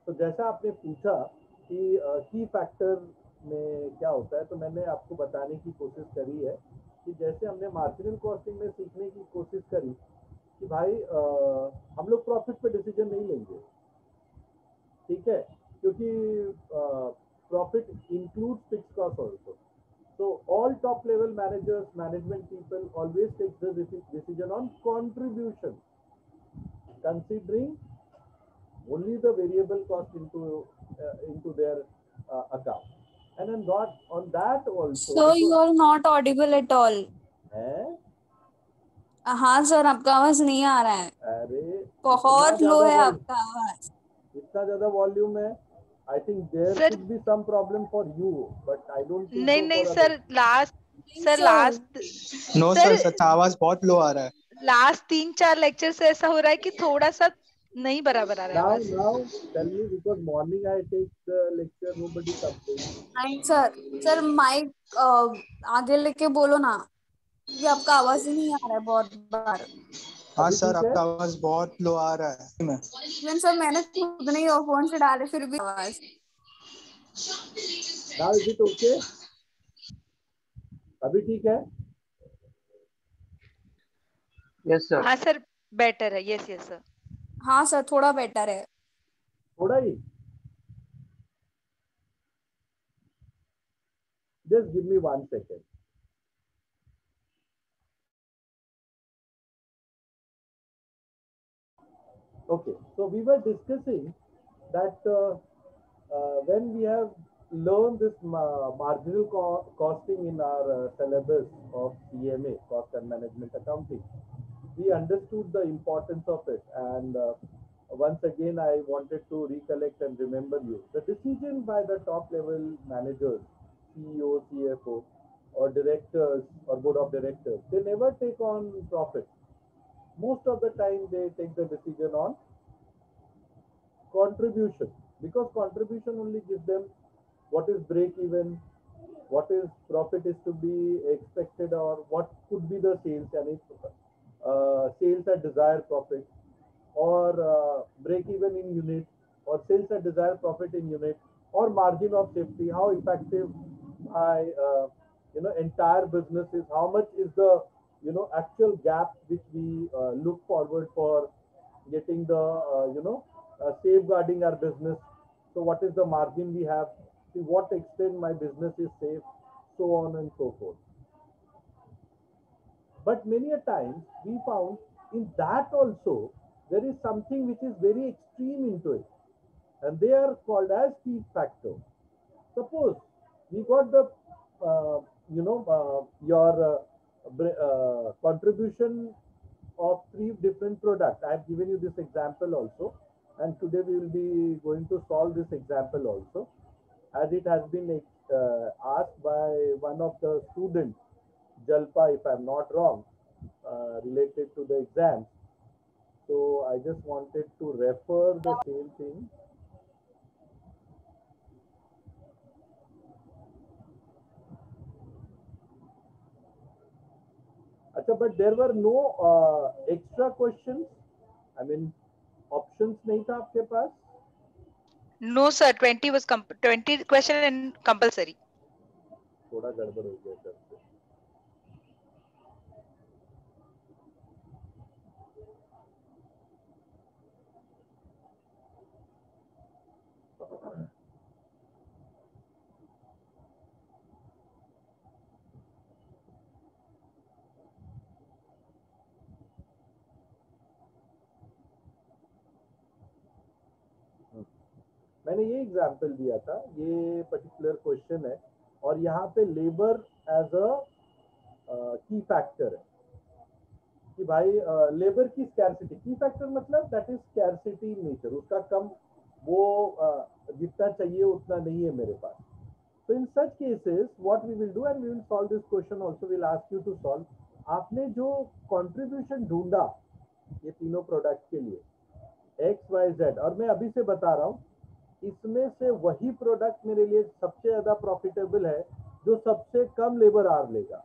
तो जैसा आपने पूछा कि की फैक्टर में क्या होता है, तो मैंने आपको बताने की कोशिश करी है कि जैसे हमने मार्जिनल कॉस्टिंग में सीखने की कोशिश करी कि भाई हम लोग प्रॉफिट पे डिसीजन नहीं लेंगे, ठीक है, क्योंकि profit includes fix cost also. So all top level managers, management people always take the decision on contribution, considering only the variable cost into their account. And then on that also So you because are not audible at all. है, हाँ sir, आपका आवाज नहीं आ रहा है, अरे इतना बहुत लो ज्यादा है वॉल आपका आवाज। इतना ज्यादा वॉल्यूम है. I think there sir should be some problem for you, but I don't think नहीं सो नहीं फॉर सर, अदर्स. नहीं सर। नो सर सर, सच आवाज बहुत लो आ रहा है. लास्ट 3-4 लेक्चर से ऐसा हो रहा है कि थोड़ा सा नहीं बराबर आ रहा है Now, आवाज। now, tell me, because morning I take the lecture, nobody complains. नहीं सर, सर माइक आगे लेके बोलो ना, क्योंकि आपका आवाज ही नहीं आ रहा है बहुत बार। हाँ अभी सर, ठीक है? आपका आवाज बहुत लो आ रहा है. इवन सर मैंने खुद नहीं ईयरफोन से डाले फिर भी आवाज। Now is it okay? अभी ठीक है? Yes sir. हाँ सर, बेटर है। Yes yes sir. हाँ सर, थोड़ा बेटर है। थोड़ा ही. Just give me 1 second. Okay, so we were discussing that when we have learned this marginal costing in our syllabus of CMA, Cost and Management Accounting, we understood the importance of it. And once again, I wanted to recollect and remember you. The decision by the top level managers, CEO, CFO, or directors or board of directors, they never take on profit. Most of the time, they take the decision on contribution, because contribution only gives them what is break even, what is profit is to be expected, or what could be the sales, and if sales at desired profit, or break even in unit, or sales at desired profit in unit, or margin of safety, how effective my entire business is, how much is the actual gap which we look forward for getting the safeguarding our business. So what is the margin we have, to what extent my business is safe, so on and so forth. But many a times we found in that also there is something which is very extreme into it, and they are called as key factor. Suppose we got the your contribution of 3 different products. I have given you this example also, and today we will be going to solve this example also, as it has been asked by one of the students, Jalpa, if I'm not wrong, related to the exams. So I just wanted to refer the same thing. अच्छा, but there were no extra questions. I mean, options नहीं था आपके पास? No sir, 20 question and compulsory. थोड़ा गड़बड़ हो गया sir से. मैंने ये एग्जाम्पल दिया था, ये पर्टिकुलर क्वेश्चन है, और यहाँ पे लेबर एज अ की फैक्टर है कि भाई लेबर की स्कैरसिटी. की फैक्टर मतलब दैट इज स्कैरसिटी नेचर, उसका कम, वो जितना चाहिए उतना नहीं है मेरे पास. So in such cases, what we will do, and we will solve this question also, we'll ask you to solve. आपने जो contribution ढूंढा ये तीनों प्रोडक्ट के लिए X, Y, Z, और मैं अभी से बता रहा हूँ, इसमें से वही प्रोडक्ट मेरे लिए सबसे ज्यादा प्रॉफिटेबल है जो सबसे कम लेबर आर लेगा.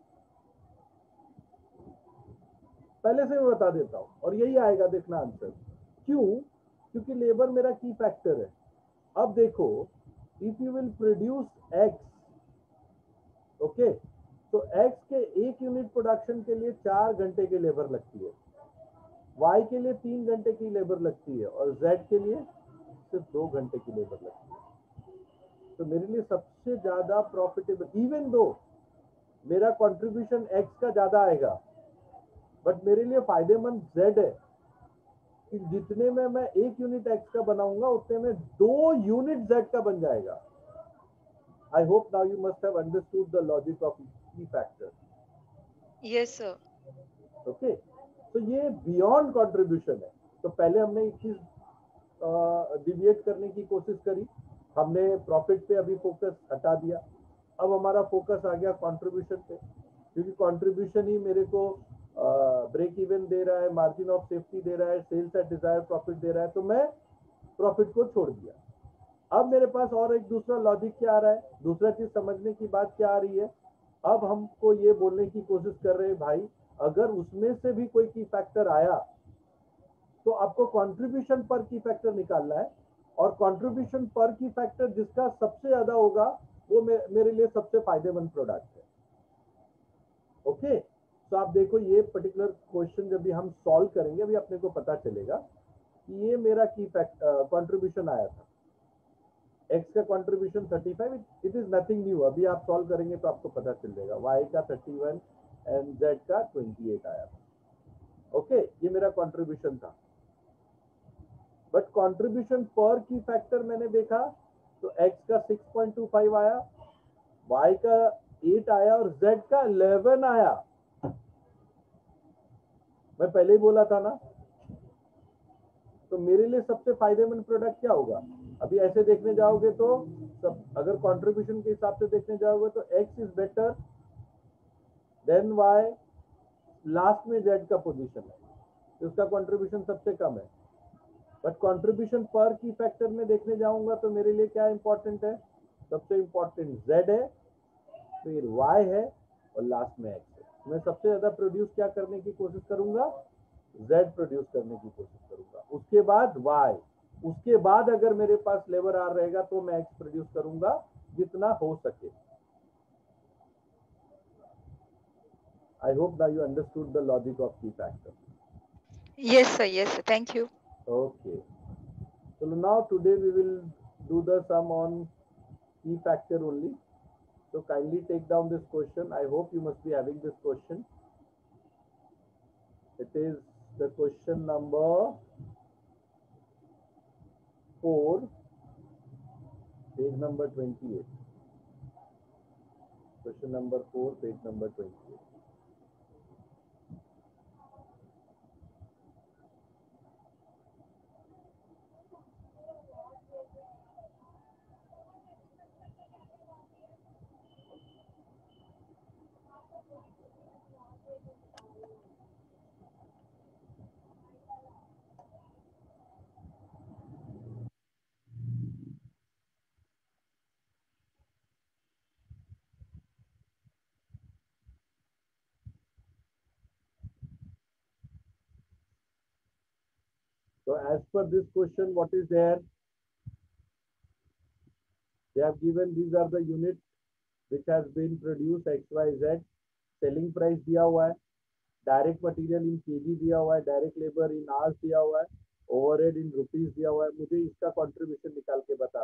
पहले से मैं बता देता हूँ, और यही आएगा देखना आंसर. क्यों? क्योंकि लेबर मेरा की फैक्टर है. अब देखो, if you will produce X, okay, तो एक्स के 1 यूनिट प्रोडक्शन के लिए 4 घंटे की लेबर लगती है, वाई के लिए 3 घंटे की लेबर लगती है, और जेड के लिए सिर्फ 2 घंटे की लेबर लगती है। तो मेरे लिए सबसे ज्यादा प्रॉफिटेबल, इवन दो मेरा कंट्रीब्यूशन एक्स का ज्यादा आएगा, बट मेरे लिए फायदेमंद जेड है कि जितने में मैं 1 यूनिट एक्स का बनाऊंगा उतने में 2 यूनिट जेड का बन जाएगा। I hope now you must have understood the logic of key factor. Yes sir. Okay, तो ये बियॉन्ड कंट्रीब्यूशन है। तो पहले हमने एक चीज डिविएट करने की कोशिश करी, हमने प्रॉफिट पे अभी फोकस हटा दिया, अब हमारा फोकस आ गया कंट्रीब्यूशन पे, क्योंकि कंट्रीब्यूशन ही मेरे को ब्रेक इवन दे रहा है, मार्जिन ऑफ सेफ्टी दे रहा है, सेल्स एट डिजायर प्रॉफिट दे रहा है, तो मैं प्रॉफिट को छोड़ दिया। अब मेरे पास और एक दूसरा लॉजिक क्या आ रहा है, दूसरा चीज समझने की बात क्या आ रही है, अब हमको ये बोलने की कोशिश कर रहे हैं भाई अगर उसमें से भी कोई की फैक्टर आया तो आपको कंट्रीब्यूशन पर की फैक्टर निकालना है, और कंट्रीब्यूशन पर की फैक्टर जिसका सबसे ज्यादा होगा वो मेरे लिए सबसे फायदेमंद प्रोडक्ट है। ओके, तो आप देखो ये पर्टिकुलर क्वेश्चन जब भी हम सॉल्व करेंगे अभी अपने को पता चलेगा कि ये मेरा की कंट्रीब्यूशन आया था, एक्स का contribution 35, it is nothing new, अभी आप सॉल्व करेंगे तो आपको पता चल जाएगा, वाई का 31 एंड जेड का 28 आया था। ओके, ये मेरा कंट्रीब्यूशन था, बट कंट्रीब्यूशन पर की फैक्टर मैंने देखा तो एक्स का 6.25 आया, वाई का 8 आया और जेड का 11 आया। मैं पहले ही बोला था ना, तो मेरे लिए सबसे फायदेमंद प्रोडक्ट क्या होगा, अभी ऐसे देखने जाओगे तो सब, अगर कंट्रीब्यूशन के हिसाब से देखने जाओगे तो X is better than Y, last में जेड का पोजीशन है, तो उसका कंट्रीब्यूशन सबसे कम है, बट कंट्रीब्यूशन पर की फैक्टर में देखने जाऊंगा तो मेरे लिए क्या इंपॉर्टेंट है, सबसे इंपॉर्टेंट जेड है, फिर वाई है, और लास्ट में एक्स है। मैं सबसे ज्यादा प्रोड्यूस क्या करने की कोशिश करूंगा, जेड प्रोड्यूस करने की कोशिश करूंगा, उसके बाद वाई, उसके बाद अगर मेरे पास लेबर आर रहेगा तो मैं एक्स प्रोड्यूस करूंगा जितना हो सके। I hope that you understood the logic of key factor. Yes sir, thank you. Okay, so now today we will do the sum on key factor only. So kindly take down this question. I hope you must be having this question. It is the question number 4, page number 28. Question number 4, page number 28. So as per this question, what is there? They have given these are the units which has been produced x y z, selling price दिया हुआ है, direct material in KG दिया हुआ है, direct labour in hours दिया हुआ है, overhead इन rupees दिया हुआ है, मुझे इसका कंट्रीब्यूशन निकाल के बता।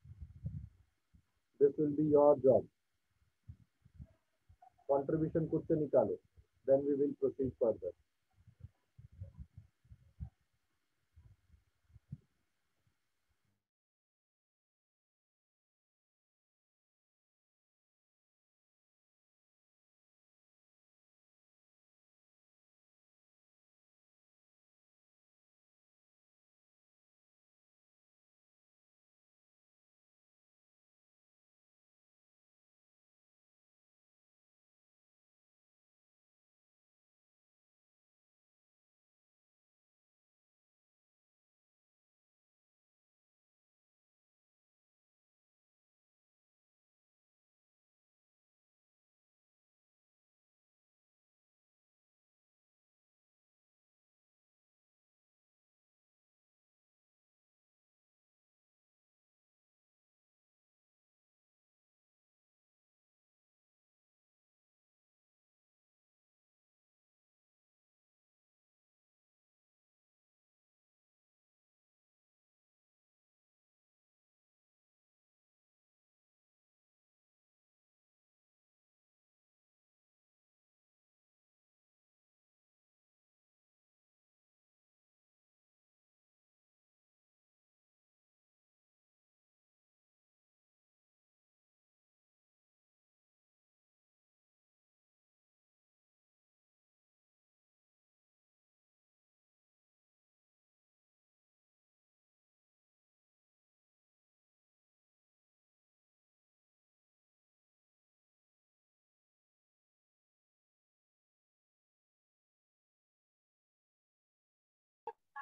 This will be your job, contribution खुद से निकालो, then we will proceed further.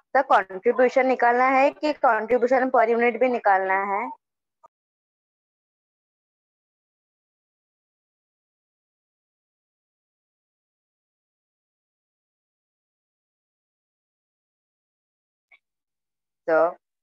तो कंट्रीब्यूशन निकालना है कि कंट्रीब्यूशन पर यूनिट भी निकालना है? तो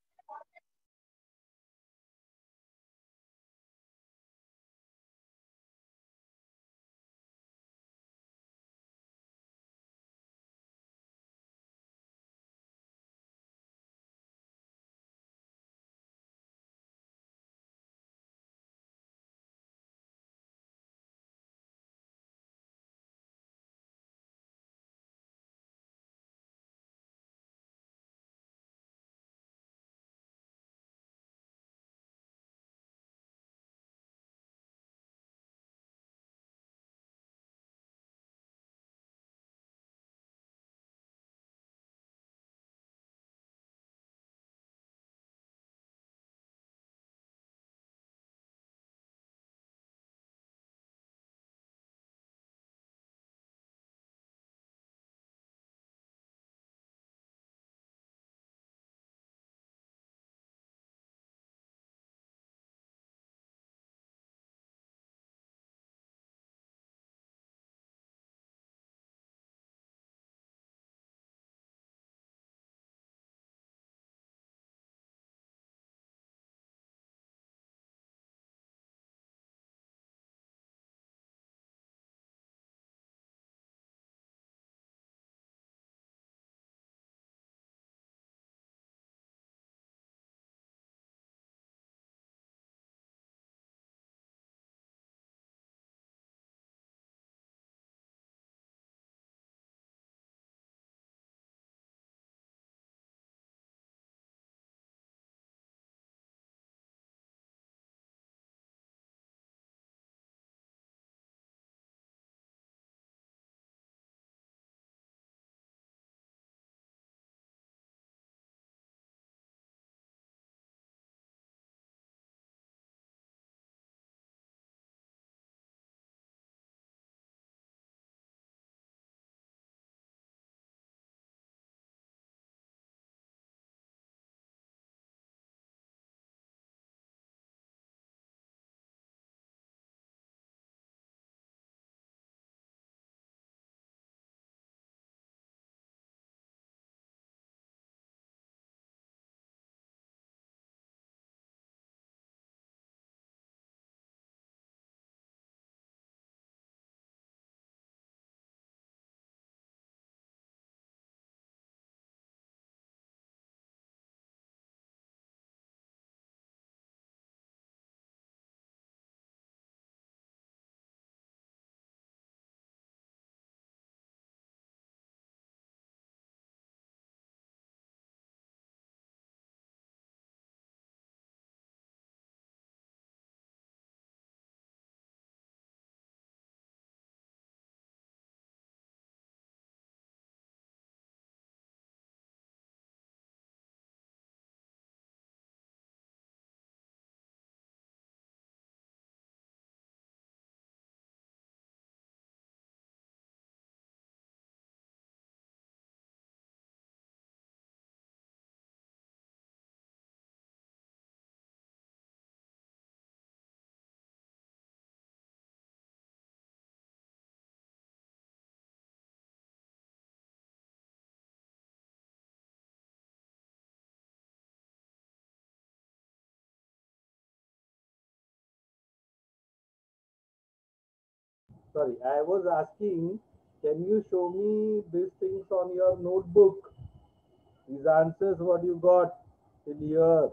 Sorry, I was asking, can you show me these things on your notebook? These answers, what you got in here,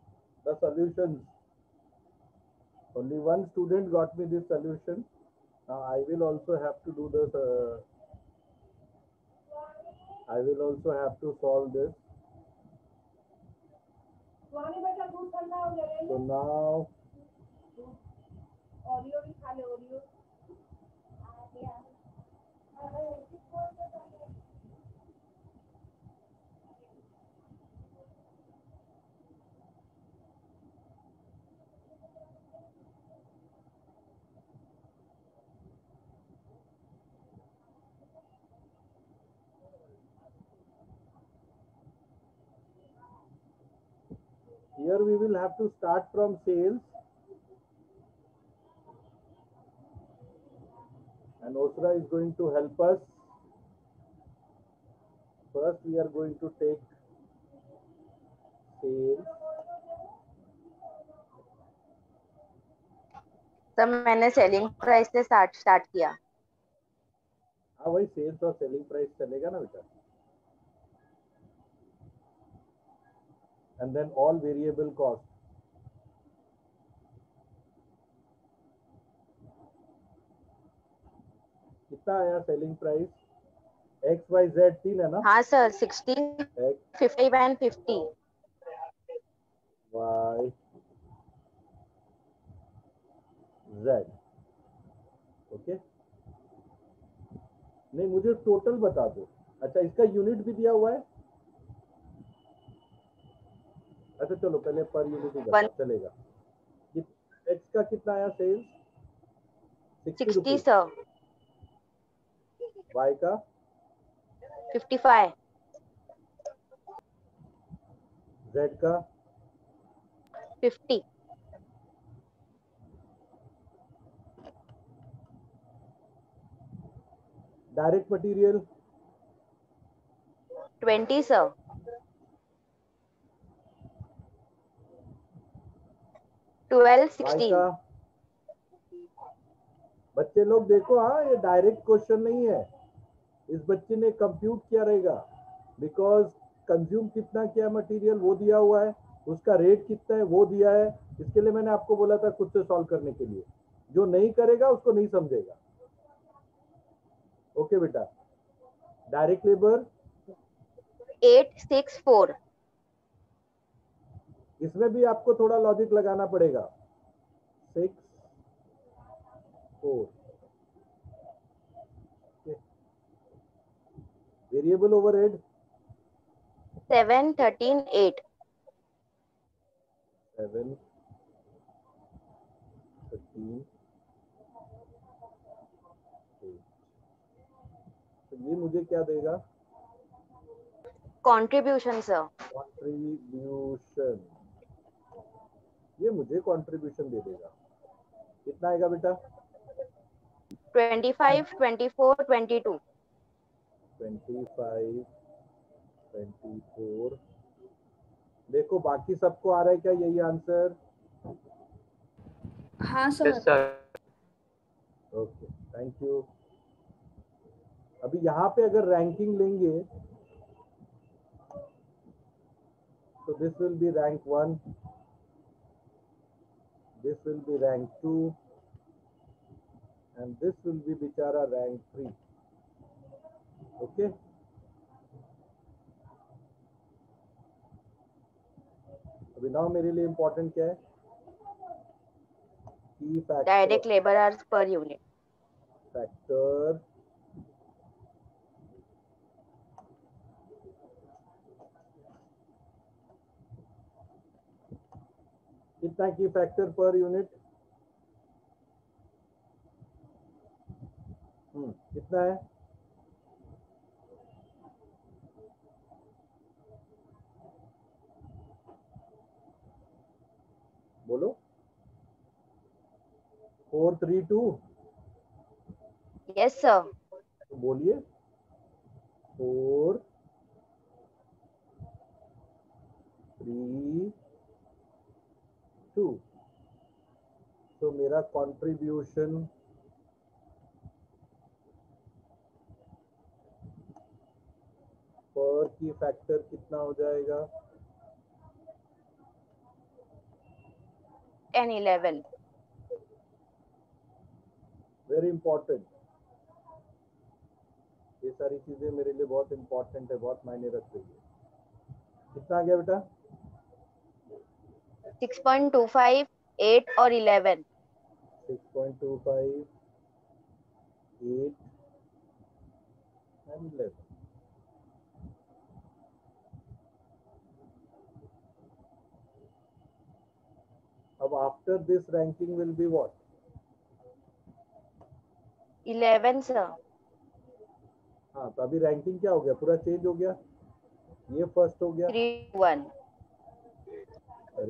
the solutions. Only one student got me this solution. Now I will also have to do this. I will also have to solve this. So now, here we will have to start from sales, and Osra is going to help us. First we are going to take sales. Sir मैंने selling price से start किया. हाँ वही sales और selling price चलेगा ना बेटा. And then all variable cost. कितना आया सेलिंग प्राइस? XYZ 3 है ना? हाँ sir 60, X 50 and 50. Y Z. Okay. नहीं मुझे टोटल बता दो. अच्छा इसका यूनिट भी दिया हुआ है. अच्छा चलो पहले पर यूनिट ही बता चलेगा. X का कितना आया सेल्स? 60 सर. Y का 55. Z का 50. Direct material 20 sir. Y 16. का. बच्चे लोग देखो, हाँ ये डायरेक्ट क्वेश्चन नहीं है. इस बच्चे ने कंप्यूट किया रहेगा, बिकॉज कंज्यूम कितना किया मटेरियल वो दिया हुआ है, उसका रेट कितना है वो दिया है. इसके लिए मैंने आपको बोला था खुद से सॉल्व करने के लिए. जो नहीं करेगा उसको नहीं समझेगा. ओके बेटा. Direct labour 864. इसमें भी आपको थोड़ा लॉजिक लगाना पड़ेगा. 6 4. Variable overhead 7 13 8. 7 13 8. तो ये मुझे क्या देगा? Contribution sir. कंट्रीब्यूशन. ये मुझे कंट्रीब्यूशन दे देगा. कितना आएगा बेटा? 25 24 22. 25 24. देखो बाकी सबको आ रहा है क्या यही आंसर? हाँ सर. Okay thank you. अभी यहाँ पे अगर रैंकिंग लेंगे तो this will be rank 1, this will be rank 2 and this will be बेचारा रैंक 3. ओके. अभी नाउ मेरे लिए इंपॉर्टेंट क्या है? Key factor. Direct labour hours per unit. Factor कितना की फैक्टर पर यूनिट? कितना है? बोलो. 432. Yes sir. तो बोलिए 4 3 2. तो मेरा कंट्रीब्यूशन पर की फैक्टर कितना हो जाएगा? 10 11. Very important. ये सारी चीजें मेरे लिए बहुत इंपॉर्टेंट है, बहुत मायने रखती है. कितना आ गया बेटा? 6.25 8 और 11. 6.25 8 and 11. अब after this ranking will be what? 11 sir. हाँ तो अभी रैंकिंग क्या हो गया? पूरा चेंज हो गया. ये फर्स्ट हो गया. 3 1. अरे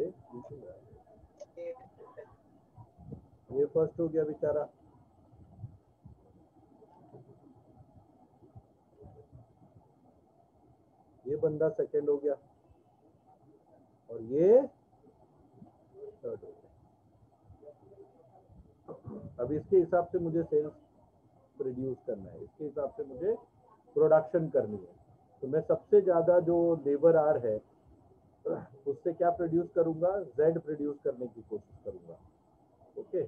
ये फर्स्ट हो गया बेचारा, ये बंदा सेकंड हो गया और ये थर्ड हो गया। अब इसके हिसाब से मुझे सेल्स प्रोड्यूस करना है, इसके हिसाब से मुझे प्रोडक्शन करनी है। तो मैं सबसे ज्यादा जो लेबर आर है उससे क्या प्रोड्यूस करूंगा, जेड प्रोड्यूस करने की कोशिश करूंगा। ओके,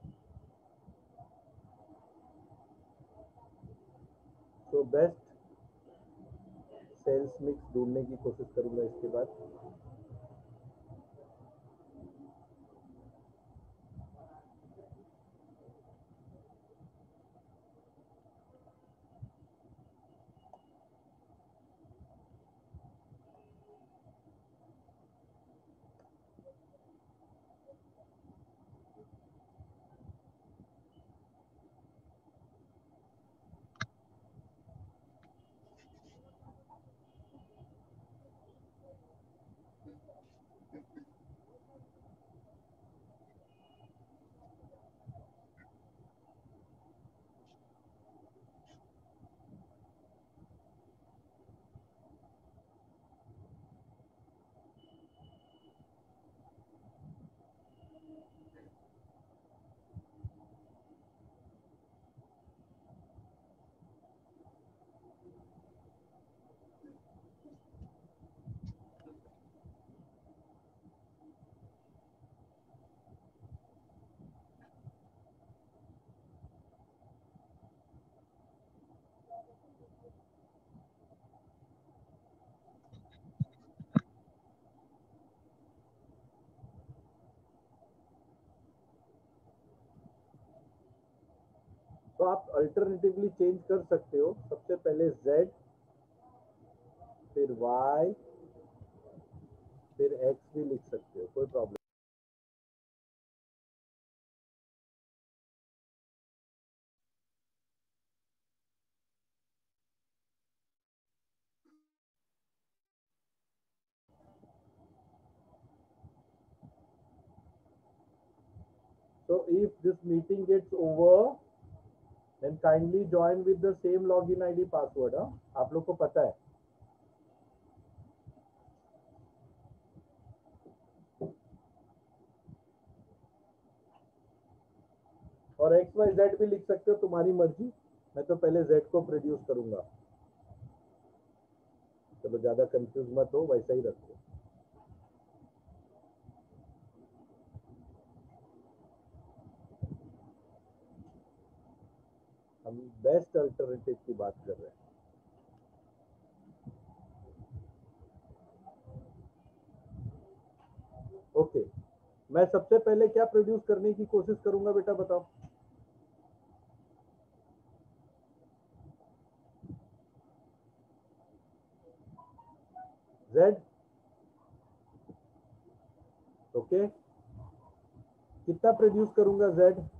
तो बेस्ट सेल्स मिक्स ढूंढने की कोशिश करूंगा इसके बाद। तो आप अल्टरनेटिवली चेंज कर सकते हो, सबसे पहले Z, फिर Y, फिर X भी लिख सकते हो, कोई problem. So if this meeting gets over, then kindly join with the same login ID password। आप लोग को पता है। और X Y Z भी लिख सकते हो, तुम्हारी मर्जी। मैं तो पहले Z को प्रोड्यूस करूंगा। चलो ज्यादा कंफ्यूज मत हो, वैसा ही रखो। हम बेस्ट अल्टरनेटिव की बात कर रहे हैं। ओके, मैं सबसे पहले क्या प्रोड्यूस करने की कोशिश करूंगा बेटा, बताओ। Z, ओके, कितना प्रोड्यूस करूंगा Z?